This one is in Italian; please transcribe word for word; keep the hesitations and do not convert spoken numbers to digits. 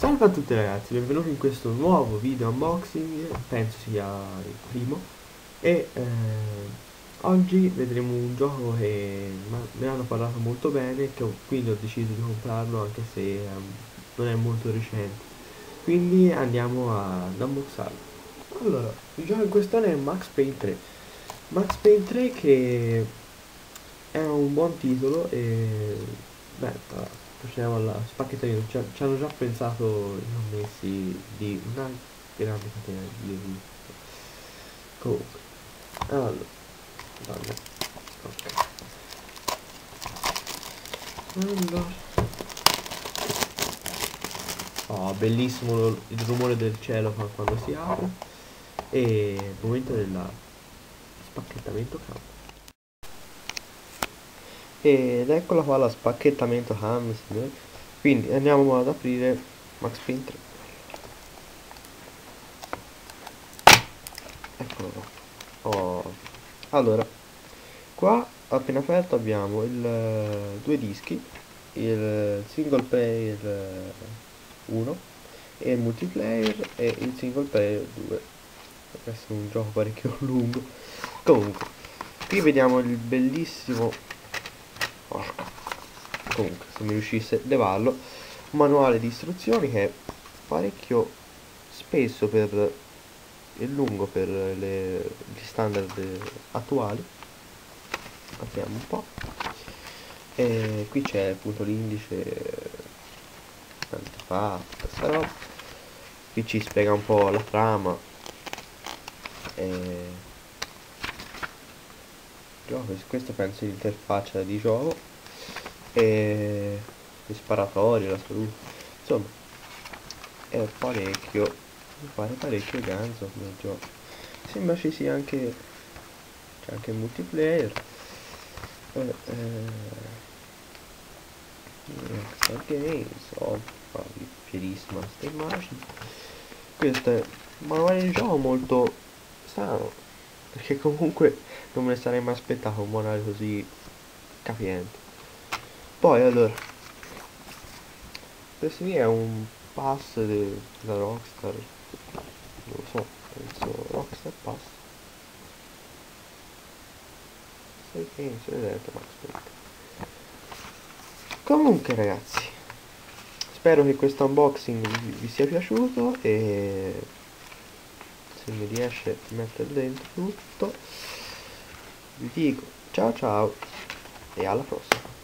Salve a tutti ragazzi, benvenuti in questo nuovo video unboxing, penso sia il primo. E eh, oggi vedremo un gioco che ma- me ne hanno parlato molto bene, che ho- quindi ho deciso di comprarlo anche se ehm, non è molto recente. Quindi andiamo ad unboxarlo. Allora, il gioco in questione è Max Payne tre. Max Payne tre che è un buon titolo e beh, allora, procediamo alla spacchettamento. Ci, ci hanno già pensato i commessi di una grande catena di riviste. Comunque, allora, vabbè, ok. Allora, oh, bellissimo lo- il rumore del cielo qua quando si apre e il momento del spacchettamento cambia. Ed eccola qua la spacchettamento ham, signori. Quindi andiamo ad aprire Max Payne tre. Eccolo qua. Oh. Allora, qua appena aperto abbiamo il, eh, due dischi, il single player uno e il multiplayer e il single player due. Deve essere un gioco parecchio lungo. Comunque, qui vediamo il bellissimo, porca, comunque se mi riuscisse levarlo, un manuale di istruzioni che è parecchio spesso per il lungo per le, gli standard attuali. Apriamo un po' e qui c'è appunto l'indice, quanto fa questa roba. Qui ci spiega un po' la trama e gioco. Questo penso è l'interfaccia di gioco e gli sparatori, la salute, insomma è parecchio, mi pare parecchio ganzo come gioco. Sembra ci sia anche, c'è anche il multiplayer. eh, eh, Rockstar Games, oh, fierissima sta immagine. Questo è un manuale di gioco molto strano, perché comunque non me ne sarei mai aspettato un manuale così capiente. Poi allora, questo qui è un pass de- della Rockstar, non lo so, penso Rockstar Pass. Sai che insieme detto Max Payne. Comunque ragazzi, spero che questo unboxing vi, vi sia piaciuto e se mi riesce a mettere dentro tutto vi dico ciao ciao e alla prossima.